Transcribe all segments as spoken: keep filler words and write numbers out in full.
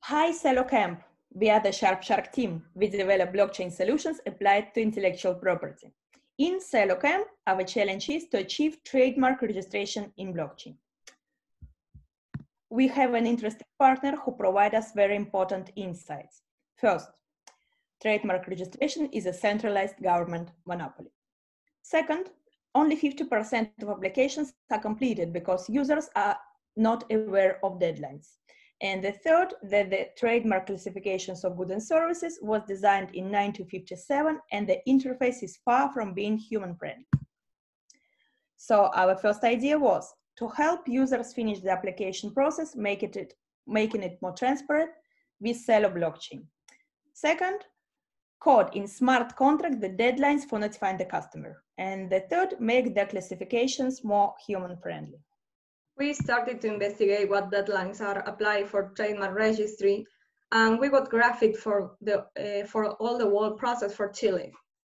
Hi, CelloCamp. We are the Sharp Shark team. We develop blockchain solutions applied to intellectual property. In CelloCamp, our challenge is to achieve trademark registration in blockchain. We have an interesting partner who provides us very important insights. First, trademark registration is a centralized government monopoly. Second, only fifty percent of applications are completed because users are not aware of deadlines. And the third, that the trademark classifications of goods and services was designed in nineteen fifty-seven and the interface is far from being human-friendly. So our first idea was to help users finish the application process, make it, making it more transparent with Cello blockchain. Second, code in smart contract the deadlines for notifying the customer. And the third, make the classifications more human-friendly. We started to investigate what deadlines are applied for trademark registry, and we got graphic for the uh, for all the whole process for Chile.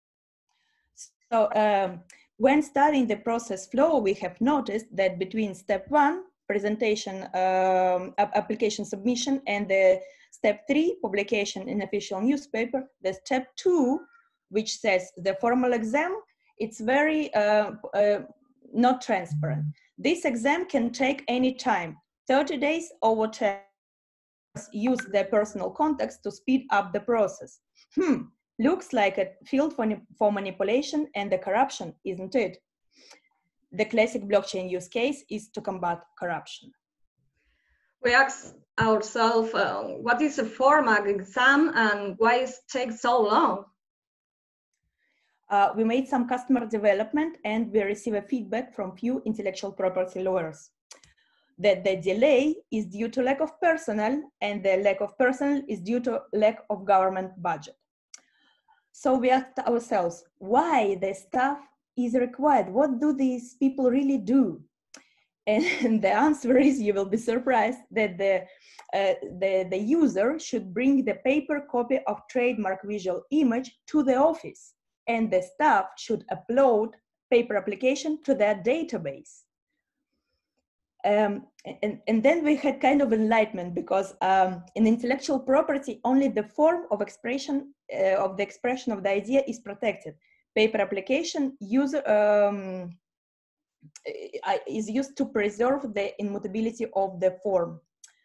So um, when studying the process flow, we have noticed that between step one, presentation, um, application submission, and the step three, publication in official newspaper, the step two, which says the formal exam, it's very uh, uh, not transparent. This exam can take any time, thirty days or whatever. Use their personal contacts to speed up the process. Hmm, looks like a field for, for manipulation and the corruption, isn't it? The classic blockchain use case is to combat corruption. We asked ourselves, uh, what is a formal exam and why it takes so long? Uh, we made some customer development and we received a feedback from few intellectual property lawyers that the delay is due to lack of personnel and the lack of personnel is due to lack of government budget. So we asked ourselves, why the staff is required? What do these people really do? And the answer is, you will be surprised, that the, uh, the, the user should bring the paper copy of trademark visual image to the office, and the staff should upload paper application to their database. Um, and, and then we had kind of enlightenment, because um, in intellectual property, only the form of expression uh, of the expression of the idea is protected. Paper application user um, is used to preserve the immutability of the form.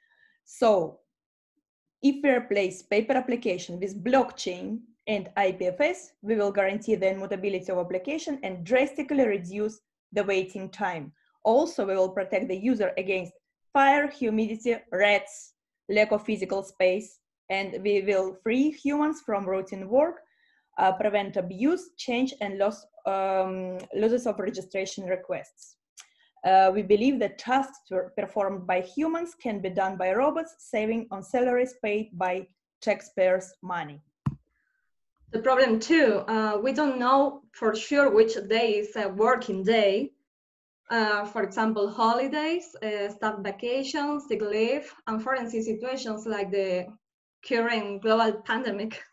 So if we replace paper application with blockchain and I P F S, we will guarantee the immutability of application and drastically reduce the waiting time. Also, we will protect the user against fire, humidity, rats, lack of physical space, and we will free humans from routine work, uh, prevent abuse, change, and loss, um, losses of registration requests. Uh, we believe that tasks performed by humans can be done by robots, saving on salaries paid by taxpayers' money. The problem too, uh, we don't know for sure which day is a working day. Uh, for example, holidays, uh, staff vacations, sick leave, and forensic situations like the current global pandemic.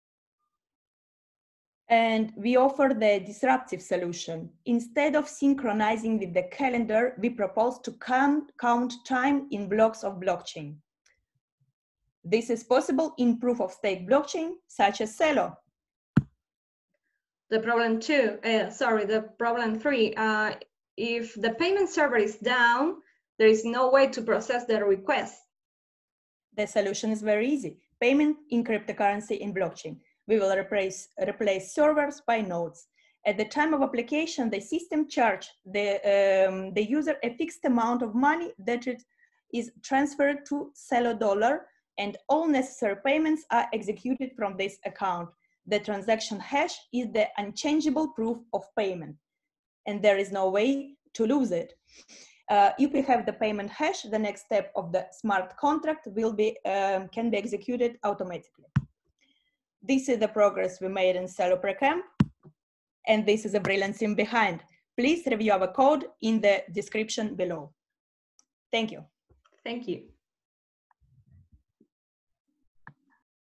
And we offer the disruptive solution. Instead of synchronizing with the calendar, we propose to count, count time in blocks of blockchain. This is possible in proof-of-stake blockchain, such as Cello. The problem two, uh, sorry, the problem three, uh, if the payment server is down, there is no way to process the request. The solution is very easy. Payment in cryptocurrency in blockchain. We will replace, replace servers by nodes. At the time of application, the system charges the, um, the user a fixed amount of money that it is transferred to Cello dollar, and all necessary payments are executed from this account. The transaction hash is the unchangeable proof of payment, and there is no way to lose it. Uh, if we have the payment hash, the next step of the smart contract will be, um, can be executed automatically. This is the progress we made in Cello Precamp, and this is a brilliant team behind. Please review our code in the description below. Thank you. Thank you.